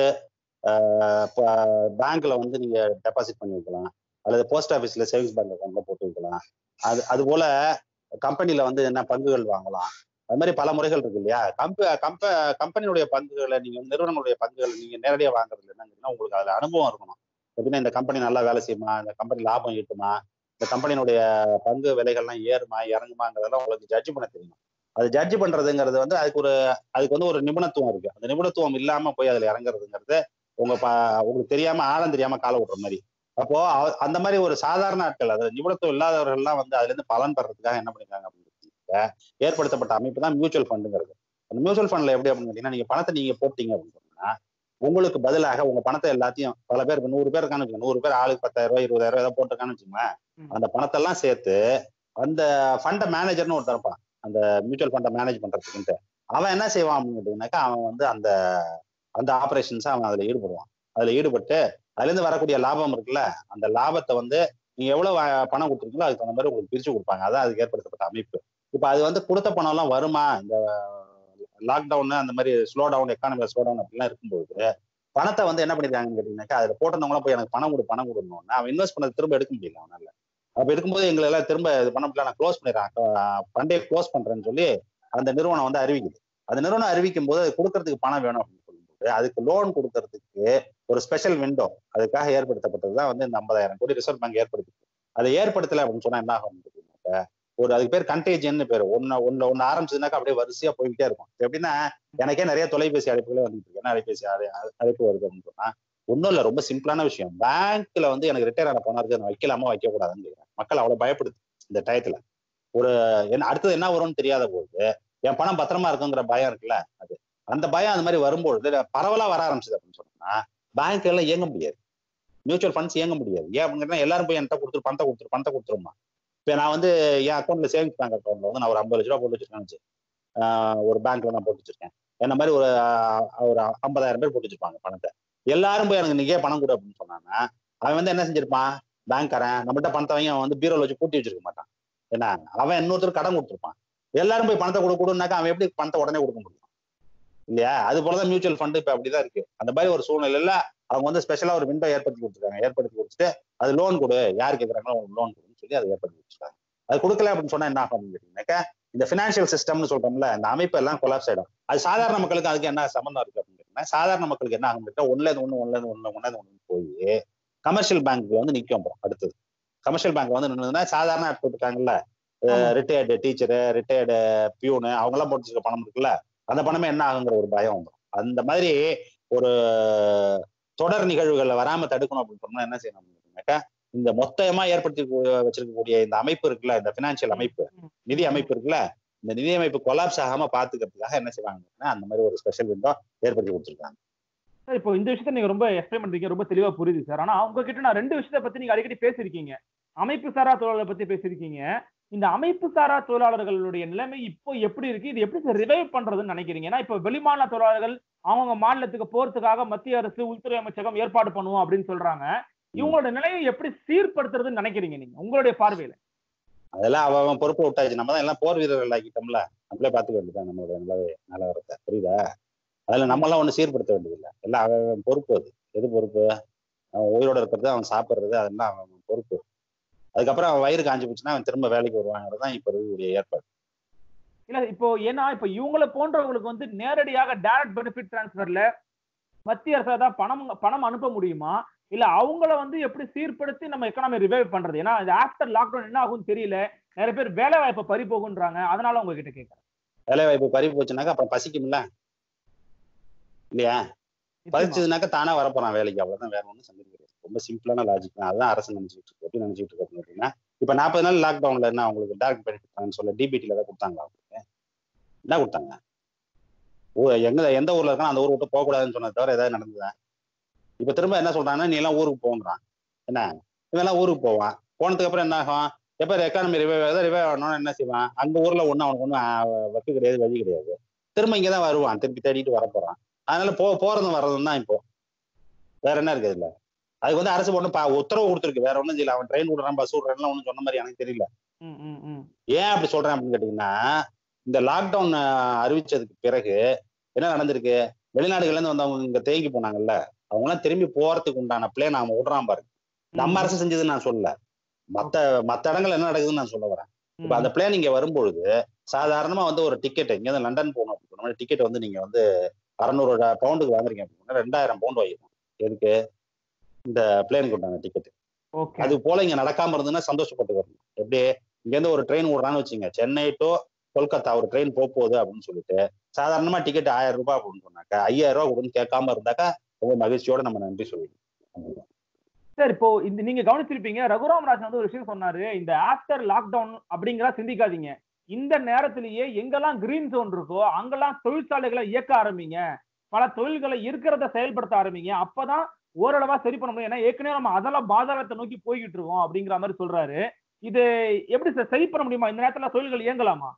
பேங்க்ல வந்து நீங்க டெபாசிட் பண்ணி வைக்கலாம், அல்லது போஸ்ட் ஆஃபீஸ்ல சேவிங்ஸ் பேங்க் அக்கௌண்ட்ல போட்டு வைக்கலாம். அது அது போல கம்பெனில வந்து என்ன பங்குகள் வாங்கலாம். அது மாதிரி பல முறைகள் இருக்கு இல்லையா? கம்ப கம்ப கம்பெனியுடைய பங்குகளை நீங்க நிறுவனங்களுடைய பங்குகளை நீங்க நேரடியாக வாங்குறது என்னங்கன்னா, உங்களுக்கு அதுல அனுபவம் இருக்கணும். எப்படின்னா, இந்த கம்பெனி நல்லா வேலை செய்யுமா, இந்த கம்பெனி லாபம் ஈட்டுமா, இந்த கம்பெனியுடைய பங்கு விலைகள்லாம் ஏறுமா இறங்குமாங்கிறதெல்லாம் உங்களுக்கு ஜட்ஜ் பண்ண தெரியும். அது ஜட்ஜ் பண்றதுங்கிறது வந்து அதுக்கு ஒரு அதுக்கு வந்து ஒரு நிபுணத்துவம் இருக்கு. அந்த நிபுணத்துவம் இல்லாம போய் அதுல இறங்குறதுங்கிறது உங்க ப உங்களுக்கு தெரியாம ஆழம் தெரியாம காலை விடுற மாதிரி. அப்போ அந்த மாதிரி ஒரு சாதாரண ஆட்கள், அது நிபுணத்துவம் இல்லாதவர்கள்லாம் வந்து அதுல இருந்து பலன் பெறதுக்காக என்ன பண்ணிருக்காங்க அப்படின்னு அப்படின்னாக்க ஏற்படுத்தப்பட்ட அமைப்பு தான் மியூச்சுவல் ஃபண்டுங்கிறது. அந்த மியூச்சுவல் ஃபண்ட்ல எப்படி அப்படின்னு கேட்டீங்கன்னா, நீங்க பணத்தை நீங்க போட்டீங்க அப்படின்னு சொன்னா உங்களுக்கு பதிலாக உங்க பணத்தை எல்லாத்தையும் பல பேருக்கு நூறு பேர் இருக்கான்னு வச்சுக்கோங்க, நூறு பேர் ஆளுக்கு பத்தாயிரம் ரூபாய் இருபதாயிரம் ரூபாய் ஏதாவது போட்டிருக்கான்னு வச்சுக்கோங்களேன், அந்த பணத்தை எல்லாம் சேர்த்து அந்த ஃபண்டை மேனேஜர்னு ஒருத்தர் இருப்பான், அந்த மியூச்சுவல் ஃபண்டை மேனேஜ் பண்றதுக்குன்ட்டு. அவன் என்ன செய்வான் அப்படின்னு கேட்டீங்கன்னாக்கா, அவன் வந்து அந்த அந்த ஆபரேஷன்ஸை அவன் அதுல ஈடுபடுவான். அதுல ஈடுபட்டு அதுல இருந்து வரக்கூடிய லாபம் இருக்குல்ல, அந்த லாபத்தை வந்து நீங்க எவ்வளவு பணம் கொடுத்துருக்கீங்களோ அதுக்கு தகுந்த மாதிரி உங்களுக்கு பிரிச்சு கொடுப்பாங்க. அதான் அதுக்கு ஏற்படுத்தப்பட்ட அமைப்பு. இப்ப அது வந்து கொடுத்த பணம் எல்லாம் வருமா? இந்த லாக்டவுன் அந்த மாதிரி slow down, economy slow down அப்படிலாம் இருக்கும்போது பணத்தை வந்து என்ன பண்ணிருக்காங்கன்னு கேட்டீங்கன்னாக்கா, அதுல போட்டவங்களாம் போய் எனக்கு பணம் கொடு பணம் கொடுக்கணும்னா அவன் இன்வெஸ்ட் பண்ணது திரும்ப எடுக்க முடியல அவனால. அப்ப எடுக்கும்போது எங்களை எல்லாம் திரும்ப இது பண்ண முடியல, நான் க்ளோஸ் பண்ணிடுறேன், ஃபண்டே க்ளோஸ் பண்றேன்னு சொல்லி அந்த நிறுவனம் வந்து அறிவிக்குது. அந்த நிறுவனம் அறிவிக்கும் போது அது கொடுக்கறதுக்கு பணம் வேணும் அப்படின்னு சொல்லும்போது அதுக்கு லோன் கொடுக்கறதுக்கு ஒரு ஸ்பெஷல் விண்டோ அதுக்காக ஏற்படுத்தப்பட்டதுதான் வந்து இந்த ஐம்பதாயிரம் கோடி ரிசர்வ் பேங்க் ஏற்படுத்தி. அதை ஏற்படுத்தல அப்படின்னு சொன்னா என்ன ஆகும் அப்படின்னாக்க, ஒரு அதுக்கு பேர் கண்டேஜியன் பேர். ஒன்னு ஒன்னு ஒன்னு ஆரம்பிச்சதுனாக்கா அப்படியே வரிசையா போய்கிட்டே இருக்கும். எப்படின்னா, எனக்கே நிறைய தொலைபேசி அழைப்புகளே வந்துட்டு இருக்கு. என்ன அலைபேசி அழைப்பு வருது அப்படின்னு சொன்னா, ஒன்றும் இல்லை, ரொம்ப சிம்பிளான விஷயம். பேங்க்ல வந்து எனக்கு ரிட்டையர் ஆன பணம் இருக்கு, நான் வைக்கலாமா வைக்க கூடாதுன்னு கேட்கிறேன். மக்கள் அவ்வளவு பயப்படுது இந்த டயத்துல. ஒரு என்ன அடுத்தது என்ன வரும்னு தெரியாத போது என் பணம் பத்திரமா இருக்குங்கிற பயம் இருக்குல்ல, அது அந்த பயம் அந்த மாதிரி வரும்பொழுது பரவலா வர ஆரம்பிச்சது அப்படின்னு சொன்னா பேங்க் எல்லாம் இயங்க முடியாது, மியூச்சுவல் ஃபண்ட்ஸ் இயங்க முடியாது. ஏன் அப்படின்னு எல்லாரும் போய் என்கிட்ட கொடுத்துரு பணத்தை கொடுத்துரு பணத்தை கொடுத்துருமா. இப்போ நான் வந்து என் அக்கௌண்ட்ல சேவிங்ஸ் பேங்க் அக்கௌண்ட்ல வந்து நான் ஒரு ஐம்பது லட்ச ரூபா போட்டு வச்சிருக்கேன், ஒரு பேங்க்ல நான் போட்டு வச்சிருக்கேன். என்ன மாதிரி ஒரு ஒரு ஐம்பதாயிரம் பேர் போட்டு வச்சிருப்பாங்க பணத்தை. எல்லாரும் போய் எனக்கு இன்னைக்கே பணம் கொடு அப்படின்னு சொன்னாங்கன்னா அவன் வந்து என்ன செஞ்சிருப்பான், பேங்க்காரன் நம்மகிட்ட பணத்தை வாங்கி அவன் வந்து பீரோல வச்சு பூட்டி வச்சிருக்க மாட்டான். என்ன, அவன் இன்னொருத்தர் கடன் கொடுத்துருப்பான். எல்லாரும் போய் பணத்தை கொடு கொடுனாக்கா அவன் எப்படி பணத்தை உடனே கொடுக்க முடியும் இல்லையா? அது போலதான் மியூச்சுவல் ஃபண்ட் இப்ப அப்படிதான் இருக்கு. அந்த மாதிரி ஒரு சூழ்நிலையில அவங்க வந்து ஸ்பெஷலா ஒரு விண்டோ ஏற்படுத்தி கொடுத்துருக்காங்க. ஏற்படுத்தி கொடுத்துட்டு அது லோன் கொடு, யார் கேட்கறாங்களோ அவங்க லோன் கொடுன்னு சொல்லி அதை ஏற்படுத்தி கொடுத்துருக்காங்க. அது கொடுக்கல அப்படின்னு சொன்னா என்ன ஆகும் அப்படின்னு கேட்டீங்கன்னாக்கா, இந்த பினான்சியல் சிஸ்டம்னு சொல்றோம்ல, இந்த அமைப்பு எல்லாம் கொலாப்ஸ் ஆயிடும். அது சாதாரண மக்களுக்கு அதுக்கு என்ன சம்பந்தம் இருக்கு அப்படின்னு கேட்டீங்கன்னா, சாதாரண மக்களுக்கு என்ன ஆகும் கேட்டா, ஒண்ணுல இருந்து ஒண்ணு ஒண்ணுல இருந்து ஒண்ணு ஒண்ணு ஒண்ணு போய் கமர்ஷியல் பேங்க்ல வந்து நிக்கும். அப்புறம் அடுத்தது கமர்ஷியல் பேங்க் வந்து நின்றுதுன்னா சாதாரண ஆட்கள் இருக்காங்கல்ல, ரிட்டையர்டு டீச்சரு, ரிட்டையர்டு பியூனு, அவங்க எல்லாம் போட்டு பணம் இருக்குல்ல, அந்த பணமே என்ன ஆகுங்கிற ஒரு பயம் வந்துடும். அந்த மாதிரி ஒரு தொடர் நிகழ்வுகளை வராம தடுக்கணும் அப்படின்னு சொன்னா என்ன செய்யணும் அப்படின்னாக்கா, இந்த மொத்தமா ஏற்படுத்தி வச்சிருக்கக்கூடிய இந்த அமைப்பு இருக்குல்ல, இந்த பினான்சியல் அமைப்பு, நிதி அமைப்பு இருக்குல்ல, இந்த நிதி அமைப்பு கொலாப்ஸ் ஆகாம பாத்துக்கிறதுக்காக என்ன செய்வாங்கன்னா அந்த மாதிரி ஒரு ஸ்பெஷல் விண்டோ ஏற்படுத்தி கொடுத்துருக்காங்க. சார், இப்போ இந்த விஷயத்த நீங்க ரொம்ப எக்ஸ்பிளைன் பண்றீங்க, ரொம்ப தெளிவா புரியுது சார். ஆனா உங்ககிட்ட நான் ரெண்டு விஷயத்தை பத்தி நீங்க அடிக்கடி பேசிருக்கீங்க. அமைப்பு சாரா தொழிலாளர்களை பத்தி பேசிருக்கீங்க. இந்த அமைப்பு சாரா தொழிலாளர்களுடைய நிலைமை இப்போ எப்படி இருக்கு, இது எப்படி ரிவைவ் பண்றதுன்னு நினைக்கிறீங்க? ஏன்னா இப்ப வெளிமாநில தொழிலாளர்கள் அவங்க மாநிலத்துக்கு போறதுக்காக மத்திய அரசு உள்துறை அமைச்சகம் ஏற்பாடு பண்ணுவோம் அப்படின்னு சொல்றாங்க. இவங்களோட நிலையை எப்படி சீர்படுத்துறதுன்னு நினைக்கிறீங்க நீங்க உங்களுடைய பார்வையில? அதெல்லாம் அவன் பொறுப்பு விட்டாச்சு. நம்ம தான் எல்லாம் போர் வீரர்கள் ஆக்கிட்டோம்ல, நம்மளே பாத்துக்க வேண்டியதான் நம்மளுடைய நிலவை நிலவரத்தை. புரியுதா? அதுல நம்ம எல்லாம் ஒண்ணு சீர்படுத்த வேண்டியதில்லை. எல்லாம் அவன் பொறுப்பு. அது எது பொறுப்பு? அவன் உயிரோட இருக்கிறது, அவன் சாப்பிடுறது, அதெல்லாம் அவன் பொறுப்பு. அதுக்கப்புறம் அவன் வயிறு காஞ்சி போச்சுன்னா அவன் திரும்ப வேலைக்கு வருவாங்கிறதுதான் இப்ப இருக்கக்கூடிய ஏற்பாடு. இல்ல இப்போ ஏன்னா இப்ப இவங்களை போன்றவங்களுக்கு வந்து நேரடியாக டைரக்ட் பெனிஃபிட் டிரான்ஸ்ஃபர்ல மத்திய அரசு தான் பணம் பணம் அனுப்ப முடியுமா, இல்ல அவங்கள வந்து எப்படி சீர்படுத்தி நம்ம எக்கனாமி ரிவைவ் பண்றது? ஏன்னா இது ஆஃப்டர் லாக்டவுன் என்ன ஆகும்னு தெரியல, நிறைய பேர் வேலை வாய்ப்பை பறி போகுன்றாங்க. அதனால உங்ககிட்ட கேட்கறேன். வேலை வாய்ப்பு பறி போச்சுனாக்கா அப்புறம் பசிக்கும்ல இல்லையா? பறிச்சதுனாக்கா தானா வரப்போறான் வேலைக்கு, அவ்வளவுதான். வேற ஒன்றும் சந்தேகம் கிடையாது. ரொம்ப சிம்பிளான லாஜிக் தான். அதுதான் அரசு நினைச்சிட்டு இருக்கு. எப்படி நினைச்சிட்டு இருக்கு அப்படின்னா, இப்ப நாற்பது நாள் லாக்டவுன்ல என்ன அவங்களுக்கு டைரக்ட் பெனிஃபிட் சொல்ல டிபிடில ஏதாவது கொடுத்தாங்களா? அவங்களுக்கு என்ன கொடுத்தாங்க? எங்க எந்த ஊர்ல இருக்கானோ அந்த ஊர் விட்டு போக கூடாதுன்னு சொன்னதை தவிர ஏதாவது நடந்ததா? இப்ப திரும்ப என்ன சொல்றாங்கன்னா, நீ எல்லாம் ஊருக்கு போங்கிறான். என்ன, இவன் எல்லாம் ஊருக்கு போவான். போனதுக்கு அப்புறம் என்ன ஆகும்? எப்ப எக்கானமி ரிவைவ் ஆகுது, ரிவைவ் ஆகணும்னு என்ன செய்வான்? அங்க ஊர்ல ஒண்ணு அவனுக்கு ஒன்றும் வக்கு கிடையாது, வழி கிடையாது. திரும்ப இங்கதான் வருவான், திருப்பி தேடிட்டு வரப்போறான். அதனால போ போறதும் வர்றதும் தான் இப்போ. வேற என்ன இருக்குது இல்ல? அதுக்கு வந்து அரசு ஒண்ணு உத்தரவு கொடுத்துருக்கு, வேற ஒண்ணும் இல்ல. அவன் ட்ரெயின் விடுறான், பஸ் விடுறான் ஒண்ணு சொன்ன மாதிரி எனக்கு தெரியல. ஏன் அப்படி சொல்றேன் அப்படின்னு கேட்டீங்கன்னா, இந்த லாக்டவுன் அறிவிச்சதுக்கு பிறகு என்ன நடந்திருக்கு? வெளிநாடுகள்ல இருந்து வந்தவங்க இங்க தேங்கி போனாங்கல்ல, அவங்க எல்லாம் திரும்பி போறதுக்கு உண்டான பிளேன் அவன் விடுறான் பாருங்க. நம்ம அரசு செஞ்சதுன்னு நான் சொல்லல, மத்த மத்த இடங்கள் என்ன நடக்குதுன்னு நான் சொல்ல வரேன். இப்ப அந்த பிளேன் இங்க வரும்பொழுது சாதாரணமா வந்து ஒரு டிக்கெட் இங்க இருந்து லண்டன் போகணும் அப்படின்னு டிக்கெட் வந்து நீங்க வந்து அறுநூறு பவுண்டுக்கு வாங்குறீங்க அப்படின்னா ரெண்டாயிரம் பவுண்ட் வாங்கிடும். எதுக்கு? இந்த பிளேனுக்கு உண்டான டிக்கெட். அது போல இங்க நடக்காம இருந்ததுன்னா சந்தோஷப்பட்டு வரணும். எப்படி இங்க இருந்து ஒரு ட்ரெயின் விடுறான்னு வச்சுங்க, சென்னை டு கொல்கத்தா ஒரு ட்ரெயின் போக போகுது அப்படின்னு சொல்லிட்டு சாதாரணமா டிக்கெட் ஆயிரம் ரூபாய் அப்படின்னு சொன்னாக்கா ஐயாயிரம் ரூபாய் கொடுன்னு கேட்காம இருந்தாக்கா ரொம்ப மகிழ்ச்சியோட நம்ம நன்றி சொல்லிடுவோம். சார், இப்போ இந்த நீங்க கவனிச்சிருப்பீங்க, ரகுராம் ராஜன் வந்து ஒரு விஷயம் சொன்னாரு, இந்த ஆஃப்டர் லாக்டவுன் அப்படிங்கிறா சிந்திக்காதீங்க, இந்த நேரத்திலேயே எங்கெல்லாம் கிரீன் ஜோன் இருக்கோ அங்கெல்லாம் தொழிற்சாலைகளை இயக்க ஆரம்பிங்க, பல தொழில்களை இருக்கிறத செயல்படுத்த ஆரம்பிங்க, அப்பதான் ஓரளவா சரி பண்ண முடியும். ஏன்னா ஏற்கனவே நம்ம அதெல்லாம் பாதாளத்தை நோக்கி போய்கிட்டு இருக்கோம் அப்படிங்கிற மாதிரி சொல்றாரு. இது எப்படி சார் சரி பண்ண முடியுமா? இந்த நேரத்துல தொழில்கள் இயங்கலாமா?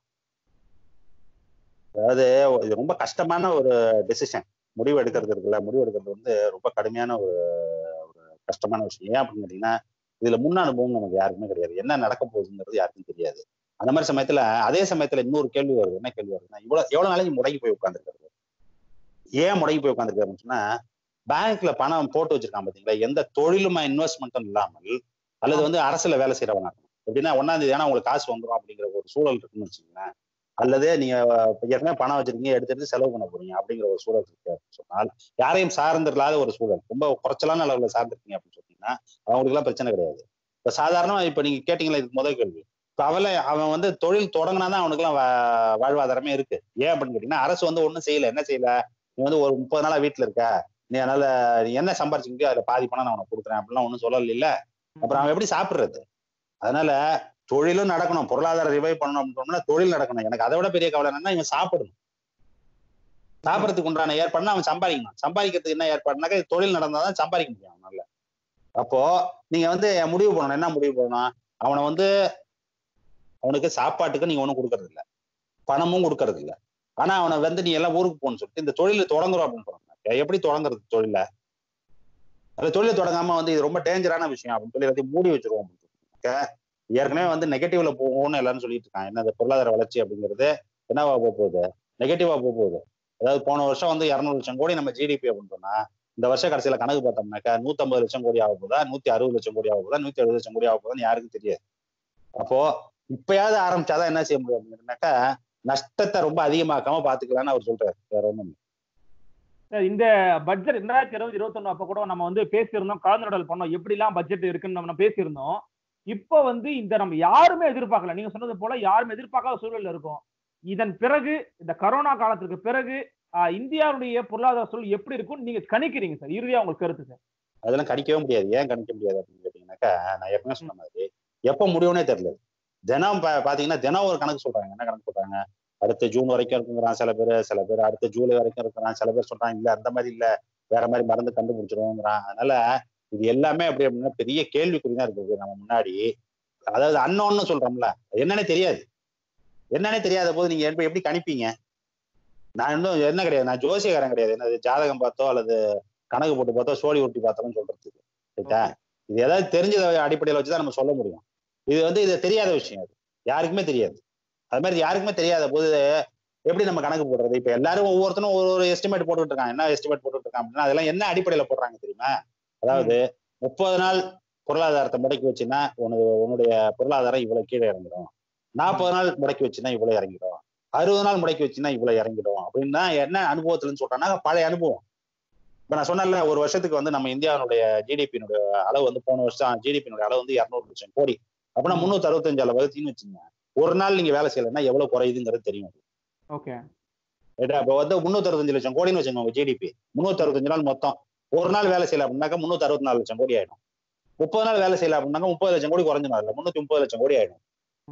அதாவது இது ரொம்ப கஷ்டமான ஒரு டெசிஷன். முடிவு எடுக்கிறது இருக்குல்ல, முடிவு எடுக்கிறது வந்து ரொம்ப கடுமையான ஒரு ஒரு கஷ்டமான விஷயம். ஏன் அப்படின்னு கேட்டீங்கன்னா, இதுல முன் அனுபவம் நமக்கு யாருக்குமே கிடையாது. என்ன நடக்க போகுதுங்கிறது யாருக்கும் தெரியாது. அந்த மாதிரி சமயத்துல அதே சமயத்துல இன்னொரு கேள்வி வருது. என்ன கேள்வி வருதுன்னா, இவ்வளவு எவ்வளவு நாளைக்கு முடங்கி போய் உட்கார்ந்துருக்கிறது? ஏன் முடங்கி போய் உட்கார்ந்துருக்காருன்னு சொன்னா, பேங்க்ல பணம் போட்டு வச்சிருக்கான் பாத்தீங்களா, எந்த தொழிலுமா இன்வெஸ்ட்மெண்ட்டும் இல்லாமல், அல்லது வந்து அரசுல வேலை செய்யறவனா இருக்கணும். எப்படின்னா ஒன்னாம் தேதி ஆனா உங்களுக்கு காசு வந்துடும் அப்படிங்கிற ஒரு சூழல் இருக்குன்னு வச்சுக்கோங்களேன். அல்லது நீங்க ஏற்கனவே பணம் வச்சிருக்கீங்க, எடுத்து எடுத்து செலவு பண்ண போறீங்க அப்படிங்கிற ஒரு சூழல் இருக்கு அப்படின்னு சொன்னால், யாரையும் சார்ந்தில்லாத ஒரு சூழல், ரொம்ப குறைச்சலான அளவுல சார்ந்திருக்கீங்க அப்படின்னு சொன்னீங்கன்னா அவங்களுக்கு எல்லாம் பிரச்சனை கிடையாது. இப்ப சாதாரணமா இப்ப நீங்க கேட்டீங்களா இதுக்கு முதல் கேள்வி, இப்ப அவளை அவன் வந்து தொழில் தொடங்கினாதான் அவனுக்கு எல்லாம் வாழ்வாதாரமே இருக்கு. ஏன் அப்படின்னு கேட்டீங்கன்னா, அரசு வந்து ஒண்ணும் செய்யல. என்ன செய்யல, நீ வந்து ஒரு முப்பது நாளா வீட்டுல இருக்க, நீ அதனால நீ என்ன சம்பாரிச்சுக்கிட்டு அதுல பாதி பணம் நான் உனக்கு கொடுக்குறேன் அப்படிலாம் ஒன்றும் சொல்லல. இல்ல அப்புறம் அவன் எப்படி சாப்பிடுறது? அதனால தொழிலும் நடக்கணும், பொருளாதார ரிவைவ் பண்ணணும் அப்படின்னு சொன்னா தொழில் நடக்கணும். எனக்கு அதை விட பெரிய கவலை என்னன்னா, இவன் சாப்பிடணும். சாப்பிடறதுக்கு உண்டான ஏற்பாடுனா அவன் சம்பாதிக்கணும். சம்பாதிக்கிறதுக்கு என்ன ஏற்பாடுனாக்கா தொழில் நடந்தாதான் சம்பாதிக்க முடியும் அவனால. அப்போ நீங்க வந்து முடிவு பண்ணணும். என்ன முடிவு பண்ணணும்? அவனை வந்து அவனுக்கு சாப்பாட்டுக்கு நீங்க ஒண்ணும் கொடுக்கறது இல்லை, பணமும் கொடுக்கறது இல்லை. ஆனா அவனை வந்து நீ எல்லாம் ஊருக்கு போகணும்னு சொல்லிட்டு இந்த தொழில தொடங்குறோம் அப்படின்னு சொல்றாங்க. எப்படி தொடங்குறது தொழில? அந்த தொழிலை தொடங்காம வந்து இது ரொம்ப டேஞ்சரான விஷயம் அப்படின்னு சொல்லி எல்லாத்தையும் மூடி வச்சிருவோம் அப்படின்னு சொல்லிட்டு ஏற்கனவே வந்து நெகட்டிவ்ல போகும்னு எல்லாரும் சொல்லிட்டு இருக்காங்க. என்ன இந்த பொருளாதார வளர்ச்சி அப்படிங்கிறது என்னவா போக போகுது? நெகட்டிவா போக போகுது. அதாவது போன வருஷம் வந்து இருநூறு லட்சம் கோடி நம்ம ஜிடிபி அப்படின்னு சொன்னா, இந்த வருஷ கடைசியில கணக்கு பார்த்தோம்னாக்கா நூத்தி ஐம்பது லட்சம் கோடி ஆக போதா, நூத்தி அறுபது லட்சம் கோடி ஆக போதா, நூத்தி எழுபது லட்சம் கோடி ஆக போதான்னு யாருக்கும் தெரியாது. அப்போ இப்பயாவது ஆரம்பிச்சாதான் என்ன செய்ய முடியும் அப்படின்னாக்கா, நஷ்டத்தை ரொம்ப அதிகமாக்காம பாத்துக்கலாம்னு அவர் சொல்றாரு. வேற ஒண்ணும் இந்த பட்ஜெட் ரெண்டாயிரத்தி இருபது இருபத்தி ஒண்ணு அப்ப கூட நம்ம வந்து பேசியிருந்தோம், கலந்துரையாடல் பண்ணோம், எப்படி எல்லாம் பட்ஜெட் இருக்குன்னு நம்ம பேசியிருந்தோம். இப்ப வந்து இந்த நம்ம யாருமே எதிர்பார்க்கல, நீங்க சொன்னது போல யாருமே எதிர்பார்க்காத சூழல்ல இருக்கும். இதன் பிறகு இந்த கரோனா காலத்துக்கு பிறகு இந்தியாவுடைய பொருளாதார சூழல் எப்படி இருக்கும் நீங்க கணிக்கிறீங்க சார்? இறுதியா உங்களுக்கு கருத்து சார்? அதெல்லாம் கணிக்கவே முடியாது. ஏன் கணிக்க முடியாது அப்படின்னு கேட்டீங்கன்னாக்கா, நான் ஏற்கனவே சொன்ன மாதிரி எப்ப முடியும்னே தெரியல. தினம் பாத்தீங்கன்னா தினம் ஒரு கணக்கு சொல்றாங்க. என்ன கணக்கு சொல்றாங்க? அடுத்த ஜூன் வரைக்கும் இருக்குங்கிறான் சில பேர், சில பேர் அடுத்த ஜூலை வரைக்கும் இருக்கிறான், சில பேர் சொல்றாங்க இல்ல அந்த மாதிரி இல்ல வேற மாதிரி மருந்து கண்டுபிடிச்சிருவோங்கிறான். அதனால இது எல்லாமே அப்படி அப்படின்னா பெரிய கேள்விக்குறிதான் இருக்குது நம்ம முன்னாடி. அதாவது அன்னோன்னு சொல்றோம்ல, என்னன்னே தெரியாது. என்னன்னே தெரியாத போது நீங்க எப்படி கணிப்பீங்க? நான் இன்னும் என்ன கிடையாது, நான் ஜோசியக்காரன் கிடையாது. என்னது ஜாதகம் பார்த்தோ அல்லது கணக்கு போட்டு பார்த்தோ சோழி ஊட்டி பார்த்தோம்னு சொல்றதுக்கு ரைட்டா? இது ஏதாவது தெரிஞ்ச அடிப்படையில வச்சுதான் நம்ம சொல்ல முடியும். இது வந்து இது தெரியாத விஷயம், அது யாருக்குமே தெரியாது. அது மாதிரி யாருக்குமே தெரியாத போது எப்படி நம்ம கணக்கு போடுறது? இப்ப எல்லாரும் ஒவ்வொருத்தரும் ஒரு ஒரு எஸ்டிமேட் போட்டுட்டு இருக்காங்க. என்ன எஸ்டிமேட் போட்டுட்டு இருக்காங்க அப்படின்னா, அதெல்லாம் என்ன அடிப்படையில போடுறாங்க தெரியுமா? அதாவது முப்பது நாள் பொருளாதாரத்தை முடக்கி வச்சுன்னா உனது உன்னுடைய பொருளாதாரம் இவ்வளவு கீழே இறங்கிடும், நாற்பது நாள் முடக்கி வச்சுன்னா இவ்வளவு இறங்கிடும், அறுபது நாள் முடக்கி வச்சுன்னா இவ்வளவு இறங்கிடும் அப்படின்னா என்ன அனுபவத்துலன்னு சொல்றாங்கன்னா பழைய அனுபவம். இப்ப நான் சொன்னேன்ல, ஒரு வருஷத்துக்கு வந்து நம்ம இந்தியாவுடைய ஜிடிபியினுடைய அளவு வந்து போன வருஷம் ஜிடிபியினுடைய அளவு வந்து இருநூறு லட்சம் கோடி அப்படின்னா முன்னூத்தி அறுபத்தஞ்சு அளவு வகுத்தின்னு வச்சுங்க. ஒரு நாள் நீங்க வேலை செய்யலைன்னா எவ்வளவு குறையுதுங்கிறது தெரியும். ஓகே, இப்ப வந்து முன்னூத்தி அறுபத்தஞ்சு லட்சம் கோடின்னு வச்சுக்கோங்க ஜிடிபி. முன்னூத்தி அறுபத்தஞ்சு நாள் மொத்தம். ஒரு நாள் வேலை செய்யல அப்படின்னாக்கா முன்னூத்தி அறுபத்தி நாலு லட்சம் கோடி ஆயிடும். முப்பது நாள் வேலை செய்யல அப்படின்னாக்கா முப்பது லட்சம் கோடி குறைஞ்சிடும், முன்னூத்தி முப்பது லட்சம் கோடி ஆயிடும்.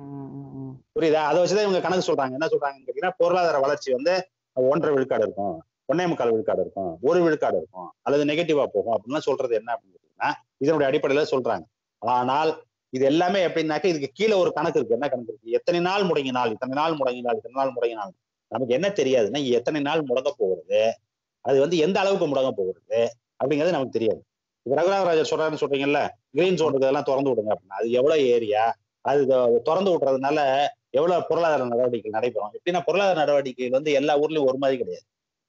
புரியுதா? அதை வச்சுதான் இவங்க கணக்கு சொல்றாங்க. என்ன சொல்றாங்கன்னு கேட்டீங்கன்னா, பொருளாதார வளர்ச்சி வந்து ஒன்றரை விழுக்காடு இருக்கும், ஒன்னே முக்கால் விழுக்காடு இருக்கும், ஒரு விழுக்காடு இருக்கும், அல்லது நெகட்டிவா போகும் அப்படின்னா சொல்றது என்ன அப்படின்னு கேட்டீங்கன்னா இதனுடைய அடிப்படையில சொல்றாங்க. ஆனால் இது எல்லாமே எப்படின்னாக்கா இதுக்கு கீழே ஒரு கணக்கு இருக்கு. என்ன கணக்கு இருக்கு? எத்தனை நாள் முடங்கினால், இத்தனை நாள் முடங்கினால், இத்தனை நாள் முடங்கினால். நமக்கு என்ன தெரியாதுன்னா எத்தனை நாள் முடங்க போகிறது, அது வந்து எந்த அளவுக்கு முடங்க போகிறது அப்படிங்கிறது நமக்கு தெரியாது. இப்ப ரகுராமராஜர் சொல்றாருன்னு சொல்றீங்கல்ல, கிரீன் ஜோன் இதெல்லாம் திறந்து விடுங்க அப்படின்னா அது எவ்வளவு ஏரியா, அது திறந்து விடுறதுனால எவ்வளவு பொருளாதார நடவடிக்கைகள் நடைபெறும்? எப்படின்னா பொருளாதார நடவடிக்கைகள் வந்து எல்லா ஊர்லயும் ஒரு மாதிரி கிடையாது.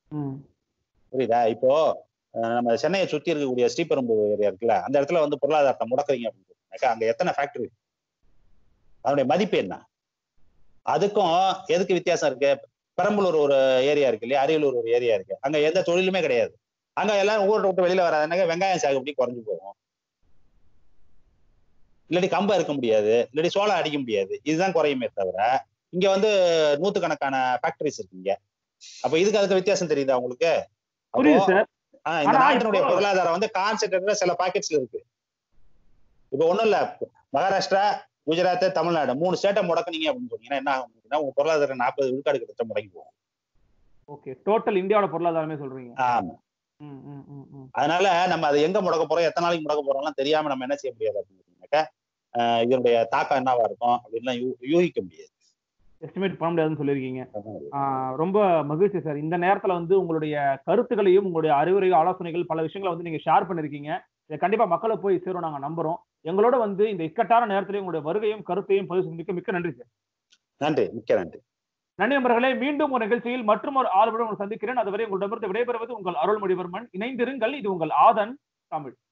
புரியுதா? இப்போ நம்ம சென்னையை சுத்தி இருக்கக்கூடிய ஸ்ரீபெரும்புதூர் ஏரியா இருக்குல்ல, அந்த இடத்துல வந்து பொருளாதாரத்தை முடக்குறீங்க அப்படின்னு சொன்னாக்கா அங்க எத்தனை ஃபேக்டரி, அதனுடைய மதிப்பு என்ன? அதுக்கும் எதுக்கு வித்தியாசம் இருக்கு? பெரம்பலூர் ஒரு ஏரியா இருக்கு இல்லையா, அரியலூர் ஒரு ஏரியா இருக்கு, அங்க எந்த தொழிலுமே கிடையாது. அங்க எல்லாரும் ஊரை விட்டு வெளியில வராதுனாக்க வெங்காயம் சாகுபடி குறைஞ்சு போகும், இல்லாட்டி கம்பை இருக்க முடியாது, இல்லாட்டி சோளம் அடிக்க முடியாது. இதுதான் குறையுமே தவிர இங்க வந்து நூத்துக்கணக்கான ஃபேக்டரிஸ் இருக்குங்க. அப்ப இதுக்கு அதுக்கு வித்தியாசம் தெரியுதா உங்களுக்கு? இந்த நாட்டினுடைய பொருளாதாரம் வந்து கான்சென்ட்ரேட்டா சில பாக்கெட்ஸ்ல இருக்கு. இப்ப ஒண்ணும் இல்ல, மகாராஷ்டிரா, குஜராத், தமிழ்நாடு மூணு ஸ்டேட்டை முடக்குனீங்க அப்படின்னு சொன்னீங்கன்னா என்ன ஆகும்? அப்படின்னா உங்க பொருளாதாரம் நாற்பது விழுக்காடு கிட்ட முடங்கி போகும். ஓகே, டோட்டல் இந்தியாவோட பொருளாதாரமே சொல்றீங்க. ஆமா. அதனால நம்ம அதை எங்க முடக்க போறோம், எத்தனை நாளைக்கு முடக்க போறோம்லாம் தெரியாம நம்ம என்ன செய்ய முடியாது அப்படின்னாக்கா இதனுடைய தாக்கம் என்னவா இருக்கும் அப்படின்லாம் யூகிக்க முடியாது, எஸ்டிமேட் பண்ண முடியாதுன்னு சொல்லியிருக்கீங்க. ரொம்ப மகிழ்ச்சி சார். இந்த நேரத்துல வந்து உங்களுடைய கருத்துக்களையும் உங்களுடைய அறிவுரைகள் ஆலோசனைகள் பல விஷயங்களை வந்து நீங்க ஷேர் பண்ணிருக்கீங்க. இதை கண்டிப்பா மக்களை போய் சேரும் நாங்க நம்புறோம். எங்களோட வந்து இந்த இக்கட்டான நேரத்திலேயே உங்களுடைய வருகையும் கருத்தையும் பதிவு மிக்க மிக்க நன்றி சார். நன்றி, மிக்க நன்றி. நன்றி நண்பர்களே, மீண்டும் ஒரு நிகழ்ச்சியில் மற்றும் ஒரு ஆளுடன் சந்திக்கிறேன். அதுவரை உங்களிடமிருந்து விடைபெறுவது உங்கள் அருள்மொழிவர்மன். இணைந்திருங்கள். இது உங்கள் ஆதன் தமிழ்.